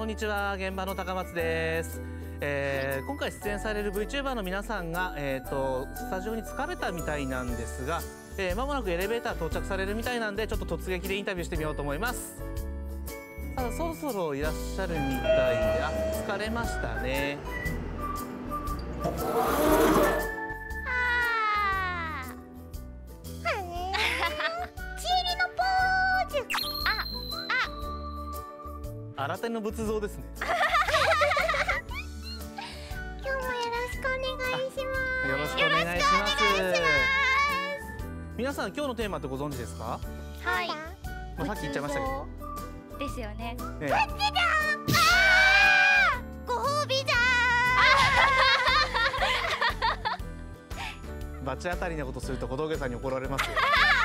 んにちは、現場の高松です。今回出演される VTuber の皆さんが、スタジオに疲れたみたいなんですが、間もなくエレベーター到着されるみたいなんで、ちょっと突撃でインタビューしてみようと思います。さあ、そろそろいらっしゃるみたいで、疲れましたね。新手の仏像ですね。 今日もよろしくお願いします。 よろしくお願いします。皆さん、今日のテーマってご存知ですか？ はい。 さっき言っちゃいましたけど。 ですよね。 ご褒美だー。バチ当たりなことすると小峠さんに怒られますよ。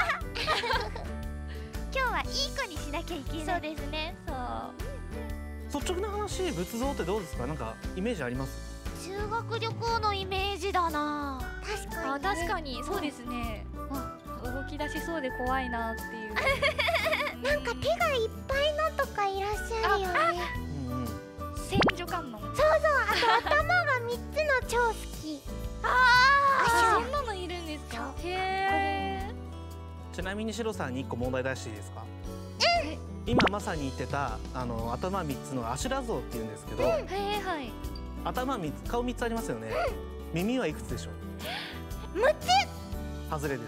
今日はいい子にしなきゃいけない。 そうですね。そう。 率直な話、仏像ってどうですか？なんかイメージあります？ 修学旅行のイメージだな。確かに、ね、 確かにそうですね。動き出しそうで怖いなっていう。 なんか手がいっぱいのとかいらっしゃるよね。 千手観音。 そうそう、あと頭が3つの超好き。 そんなのいるんですか？へえ。 ちなみにシロさんに1個問題出していいですか？今まさに言ってた頭3つのアシュラ像っていうんですけど、 はい。 頭3つ、顔3つありますよね。耳はいくつでしょう ？6つ。 外れです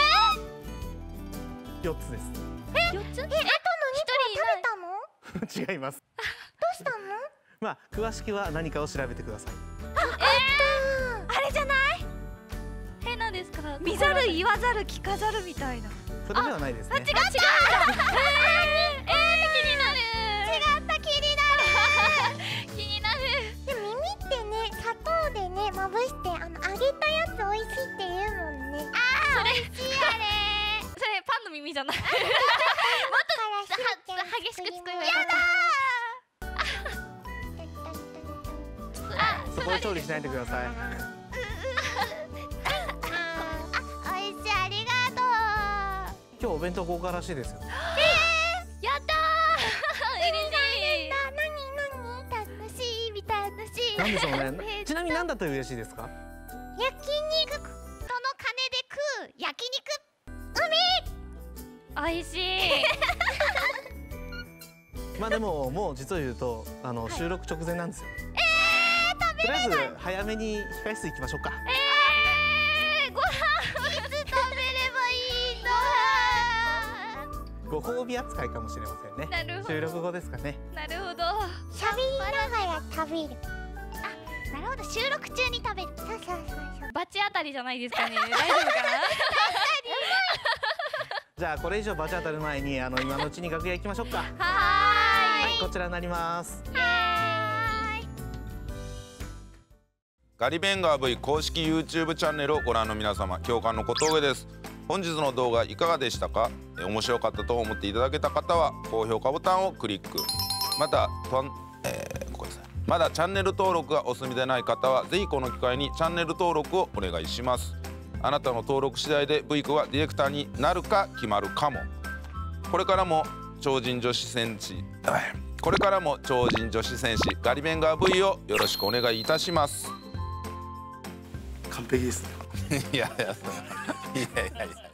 。4つです。 4つ？ あとの2個は食べたの？ 違います。 どうしたの？ まあ詳しくは何かを調べてください。 あれじゃない？ 何ですか？ 見ざる言わざる聞かざるみたいな。 それではないですね。 違った。気になる。違った、気になる。 気になる。 でも耳ってね、砂糖でねまぶして揚げたやつ美味しいって言うもんね。 それ美味しいあれ。 それパンの耳じゃない。もっと激しく作ればよかった。 そこで調理しないでください。 美味しい、ありがとう。 今日お弁当豪華らしいですよ。 やったー。嬉しい。 何楽しい楽しい。 なんでしょうね。ちなみに何だと嬉しいですか？ 焼肉。その金で食う焼肉。 美味しい。 まあでももう実を言うと収録直前なんですよ。とりあえず早めに控室行きましょうか。 ご飯いつ食べればいいの？ ご褒美扱いかもしれませんね。 なるほど。 収録後ですかね。 なるほど。 喋りながら食べる。なるほど、収録中に食べる。そう。 バチ当たりじゃないですかね。大丈夫かな？ じゃあこれ以上バチ当たる前に今のうちに楽屋行きましょうか。 はい。 こちらになります。 ガリベンガー V 公式 YouTube チャンネルをご覧の皆様、共感の小峠です。本日の動画いかがでしたか？面白かったと思っていただけた方は高評価ボタンをクリック。またここですね。まだチャンネル登録がお済みでない方はぜひこの機会にチャンネル登録をお願いします。あなたの登録次第で V 子がディレクターになるか決まるかも。これからも超人女子戦士ガリベンガー V をよろしくお願いいたします。 完璧ですね。 いやいや